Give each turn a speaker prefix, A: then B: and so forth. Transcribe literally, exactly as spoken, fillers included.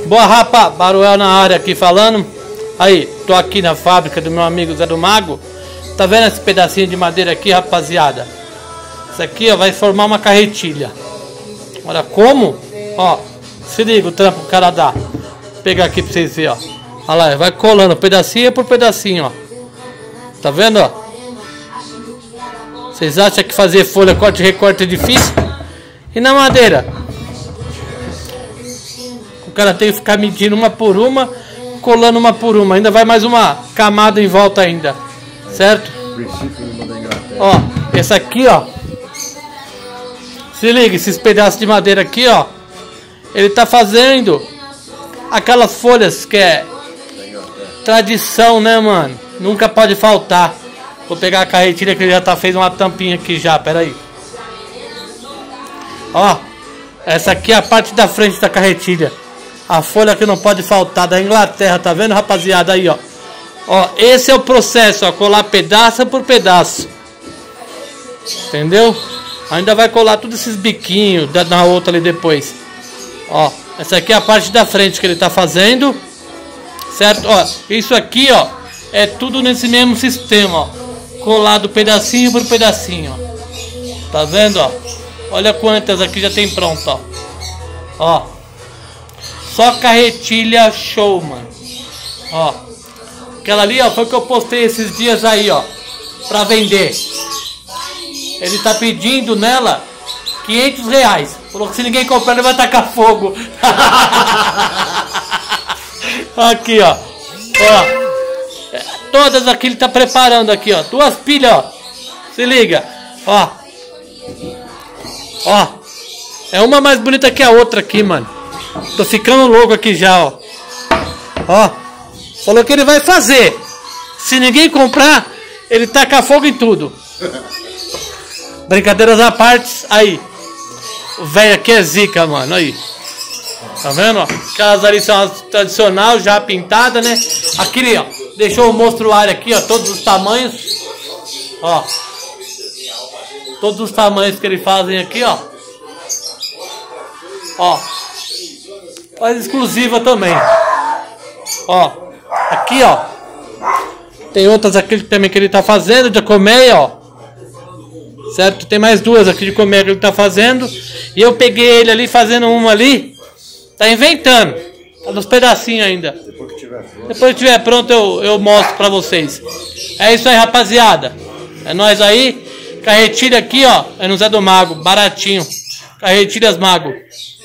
A: Boa, rapa, Baruel na área aqui falando. Aí, tô aqui na fábrica do meu amigo Zé do Mago. Tá vendo esse pedacinho de madeira aqui, rapaziada? Isso aqui, ó, vai formar uma carretilha. Olha como, ó. Se liga o trampo que o cara dá. Vou pegar aqui pra vocês verem, ó. Olha lá, vai colando pedacinho por pedacinho, ó. Tá vendo, ó? Vocês acham que fazer folha, corte e recorte é difícil? E na madeira? O cara tem que ficar medindo uma por uma, colando uma por uma. Ainda vai mais uma camada em volta ainda. Certo? Ó, esse aqui, ó. Se liga, esses pedaços de madeira aqui, ó. Ele tá fazendo aquelas folhas que é tradição, né, mano? Nunca pode faltar. Vou pegar a carretilha que ele já tá fez uma tampinha aqui já, pera aí. Ó, essa aqui é a parte da frente da carretilha. A folha que não pode faltar, da Inglaterra, tá vendo, rapaziada? Aí, ó. Ó, esse é o processo, ó, colar pedaço por pedaço. Entendeu? Ainda vai colar todos esses biquinhos da, na outra ali depois. Ó, essa aqui é a parte da frente que ele tá fazendo. Certo? Ó, isso aqui, ó, é tudo nesse mesmo sistema, ó. Colado pedacinho por pedacinho, ó. Tá vendo, ó? Olha quantas aqui já tem pronto, ó. Ó. Só carretilha show, mano. Ó. Aquela ali, ó, foi que eu postei esses dias aí, ó. Pra vender. Ele tá pedindo nela quinhentos reais. Falou que se ninguém comprar ele vai tacar fogo. Aqui, ó. Ó. Todas aqui ele tá preparando aqui, ó. Duas pilhas, ó. Se liga. Ó. Ó. É uma mais bonita que a outra aqui, mano. Tô ficando louco aqui já, ó. Ó. Falou que ele vai fazer. Se ninguém comprar, ele taca fogo em tudo. Brincadeiras à parte. Aí. O velho aqui é zica, mano. Aí. Tá vendo, ó? Aquelas ali são as tradicional, já pintada, né? Aquele, ó. Deixou o monstruário aqui, ó. Todos os tamanhos. Ó. Todos os tamanhos que eles fazem aqui, ó. Ó. Faz exclusiva também. Ó. Aqui, ó. Tem outras aqui também que ele tá fazendo, de colmeia, ó. Certo? Tem mais duas aqui de colmeia que ele tá fazendo. E eu peguei ele ali fazendo uma ali. Tá inventando. Tá nos pedacinhos ainda. Depois que tiver pronto, Depois que tiver pronto eu, eu mostro pra vocês. É isso aí, rapaziada. É nóis aí. Carretilha aqui, ó. É no Zé do Mago. Baratinho. Carretilhas Mago.